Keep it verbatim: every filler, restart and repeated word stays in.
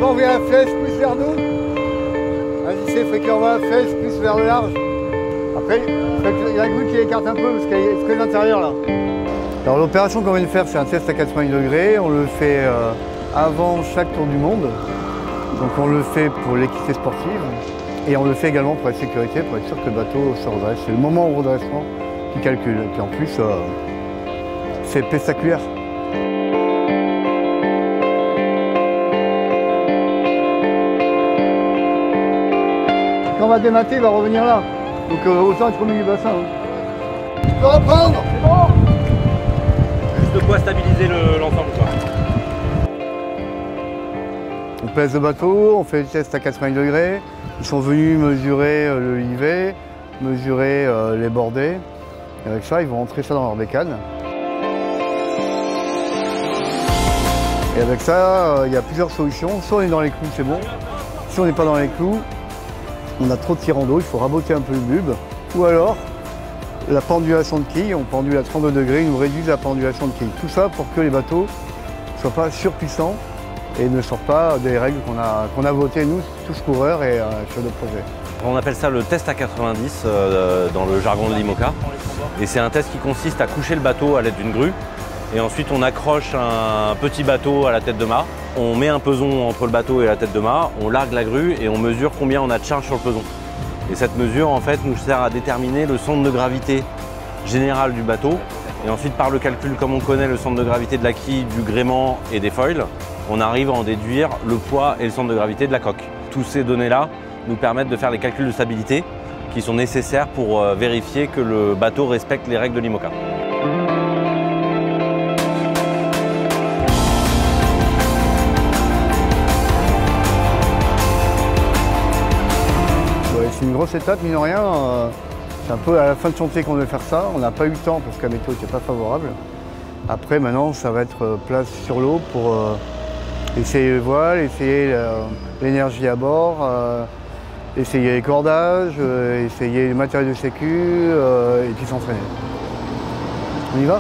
pas envoyer la flèche plus vers nous. Indice, il faut qu'on envoie la flèche plus vers le large. Après, il y a la grue qui écarte un peu parce qu'elle est très intérieure là. Alors l'opération qu'on vient de faire, c'est un test à quatre-vingts degrés. On le fait euh, avant chaque tour du monde. Donc on le fait pour l'équité sportive et on le fait également pour la sécurité, pour être sûr que le bateau se redresse. C'est le moment au redressement qui calcule. Et puis en plus, euh, c'est spectaculaire. Quand on va démater, il va revenir là. Donc euh, autant être au milieu du bassin. Hein. Tu peux reprendre, c'est bon. Juste de quoi stabiliser l'ensemble. On pèse le bateau, on fait le test à quatre-vingts degrés. Ils sont venus mesurer le livet, mesurer euh, les bordées. Et avec ça, ils vont rentrer ça dans leur bécane. Et avec ça, euh, il y a plusieurs solutions. Soit on est dans les clous, c'est bon. Si on n'est pas dans les clous, on a trop de tirant d'eau, il faut raboter un peu le bulbe. Ou alors, la pendulation de quilles, on pendule à trente-deux degrés, ils nous réduisent la pendulation de quilles. Tout ça pour que les bateaux ne soient pas surpuissants et ne sortent pas des règles qu'on a, qu'on a votées, nous, tous coureurs et euh, sur le projet. On appelle ça le test à quatre-vingt-dix euh, dans le jargon de l'IMOCA. Et c'est un test qui consiste à coucher le bateau à l'aide d'une grue. Et ensuite, on accroche un petit bateau à la tête de mât. On met un peson entre le bateau et la tête de mât, on largue la grue et on mesure combien on a de charge sur le peson. Et cette mesure, en fait, nous sert à déterminer le centre de gravité général du bateau. Et ensuite, par le calcul, comme on connaît le centre de gravité de la quille, du gréement et des foils, on arrive à en déduire le poids et le centre de gravité de la coque. Toutes ces données-là nous permettent de faire les calculs de stabilité qui sont nécessaires pour vérifier que le bateau respecte les règles de l'IMOCA. C'est une grosse étape, mine de rien. C'est un peu à la fin de chantier qu'on devait faire ça. On n'a pas eu le temps parce que la météo n'était pas favorable. Après, maintenant, ça va être place sur l'eau pour euh, essayer les voiles, essayer l'énergie à bord, euh, essayer les cordages, euh, essayer les matériels de sécu euh, et puis s'entraîner. On y va ?